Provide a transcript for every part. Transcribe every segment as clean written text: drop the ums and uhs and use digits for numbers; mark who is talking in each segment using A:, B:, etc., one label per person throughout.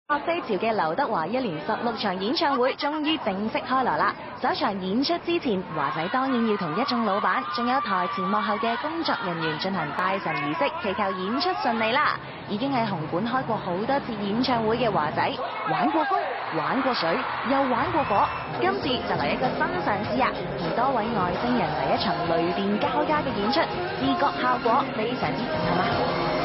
A: 樂低潮嘅劉德華一連16場演唱會終於正式開鑼啦！首場演出之前，華仔當然要同一眾老闆，仲有台前幕後嘅工作人員進行拜神儀式，祈求演出順利啦！已經喺紅館開過好多次演唱會嘅華仔，玩過風，玩過水，又玩過火，今次就嚟一個新嘗試啊！同多位外星人嚟一場雷電交加嘅演出，視覺效果非常之震撼啊！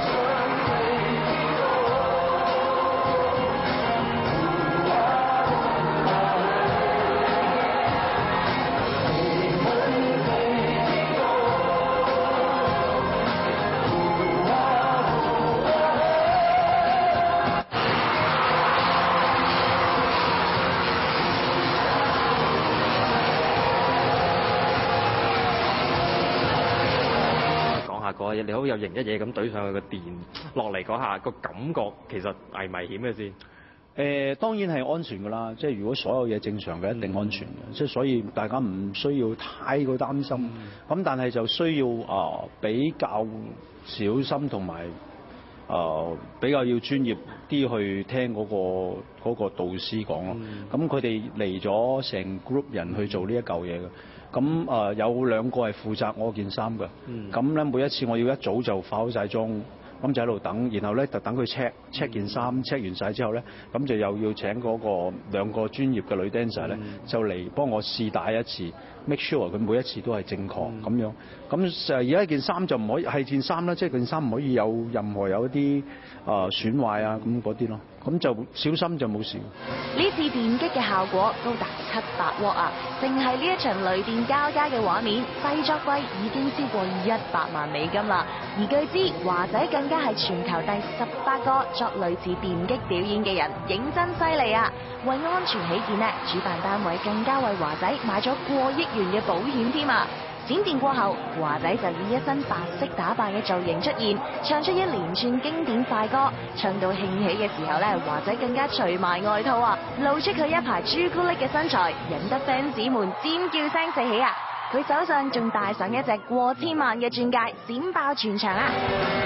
B: 個嘢你好有型一嘢咁懟上去個電落嚟嗰下個感覺其實係危險嘅先。
C: 當然係安全㗎啦，即係如果所有嘢正常嘅一定安全嘅，即係所以大家唔需要太過擔心。咁但係就需要比較小心同埋比較要專業啲去聽嗰個導師講咯。咁佢哋嚟咗成 group 人去做呢一嚿嘢嘅。咁有2個係負責我件衫嘅，咁咧每一次我要一早就化好晒妝，咁就喺度等，然後咧就等佢 check 件衫 check 完晒之後咧，咁就又要請嗰個2個專業嘅女 dancer 咧，就嚟幫我試戴一次 ，make sure 佢每一次都係正確咁樣。咁而家件衫就唔可以係件衫啦，即係件衫唔可以有任何有一啲損壞啊咁嗰啲咯。咁就小心就冇事。
A: 呢次電擊嘅效果高達700W啊！淨係呢一場雷電交加嘅畫面，製作費已經超過100萬美金啦。而據知華仔更加係全球第18個作類似電擊表演嘅人，認真犀利啊！為安全起見呢，主辦單位更加為華仔買咗過億元嘅保險添啊！閃電過後，華仔就以一身白色打扮嘅造型出現，唱出一連串經典快歌。唱到興起嘅時候呢，華仔更加除埋外套啊，露出佢一排朱古力嘅身材，引得 fans 們尖叫聲四起啊！佢手上仲戴上一隻過千萬嘅鑽戒，閃爆全場啊！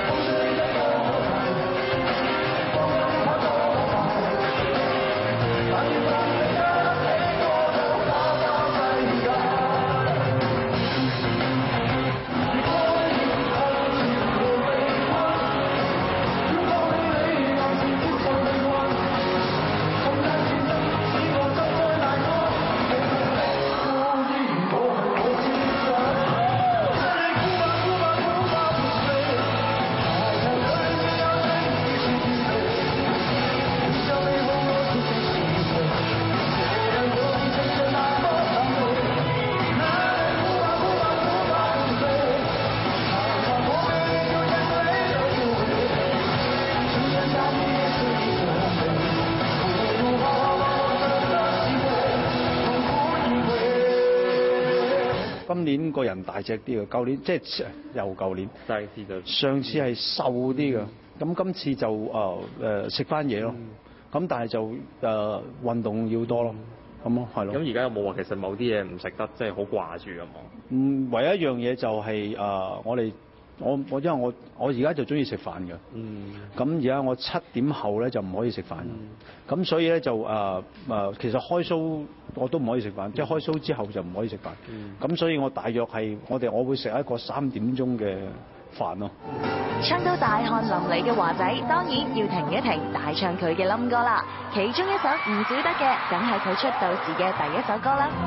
C: 今年個人大隻啲嘅，舊年即係又舊年，上次係瘦啲嘅，咁今次就食翻嘢咯，咁但係就運動要多咯，咁咯係咯。
B: 咁而家有冇話其實某啲嘢唔食得，即係好掛住咁啊？
C: 唯一一樣嘢就係我因為我而家就中意食飯嘅，咁而家我7點後咧就唔可以食飯，咁所以咧就其實開 show 我都唔可以食飯，即係開 show 之後就唔可以食飯，咁所以我大約係我會食一個3點鐘嘅飯咯。
A: 唱到大汗淋漓嘅華仔，當然要停一停，大唱佢嘅冧歌啦。其中一首唔少得嘅，梗係佢出道時嘅第一首歌啦。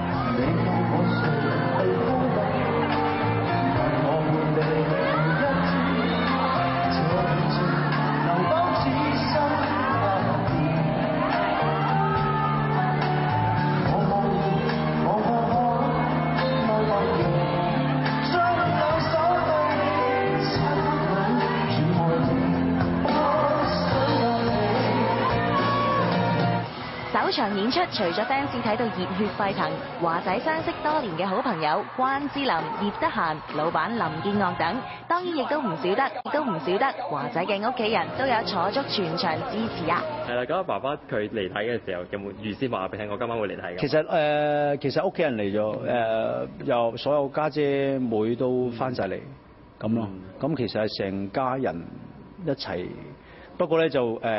A: 首場演出除咗 fans 睇到熱血沸騰，華仔相識多年嘅好朋友關之琳、葉德嫻、老闆林建岳等，當然亦都唔少得華仔嘅屋企人都有坐足全場支持啊！
B: 係啦，咁爸爸佢嚟睇嘅時候，有冇預先話俾你聽我今晚會嚟睇嘅？
C: 其實屋企人嚟咗，又所有家姐妹都翻晒嚟咁咯。咁其實係成家人一齊，不過咧就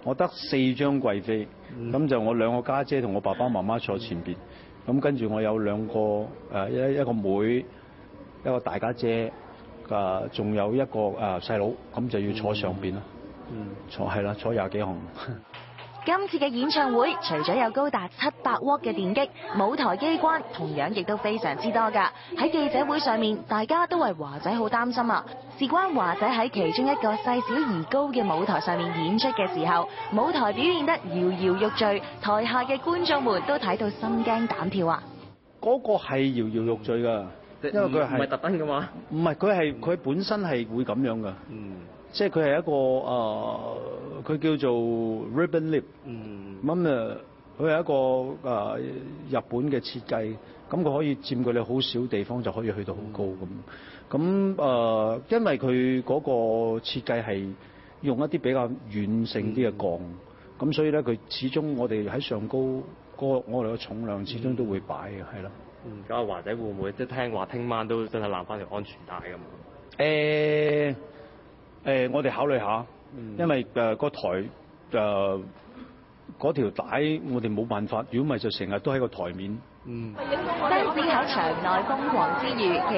C: 我得4張貴妃，咁就我2個家姐同我爸爸媽媽坐前邊，咁跟住我有2個一個妹，一個大家姐，仲有一個細佬，咁就要坐上邊啦。坐20幾行。
A: 今次嘅演唱會，除咗有高達700瓦嘅電擊，舞台機關同樣亦都非常之多㗎。喺記者會上面，大家都為華仔好擔心啊！事關華仔喺其中一個細小而高嘅舞台上面演出嘅時候，舞台表現得搖搖欲墜，台下嘅觀眾們都睇到心驚膽跳啊！
C: 嗰個係搖搖欲墜㗎，因為佢係
B: 唔係特登㗎嘛？
C: 唔係，佢本身係會咁樣㗎。即係佢係一個佢叫做 ribbon lip，咁佢係一個日本嘅設計，咁佢可以佔據你好少地方就可以去到好高咁，因為佢嗰個設計係用一啲比較軟性啲嘅鋼，咁所以咧佢始終我哋喺上高我哋嘅重量始終都會擺嘅，係啦。
B: 咁阿華仔會唔會即係聽話聽晚都真係攬翻條安全帶咁？
C: 我哋考慮下，因為個台嗰條帶我哋冇辦法，如果唔係就成日都喺個台面。
A: fans喺場內瘋狂之餘，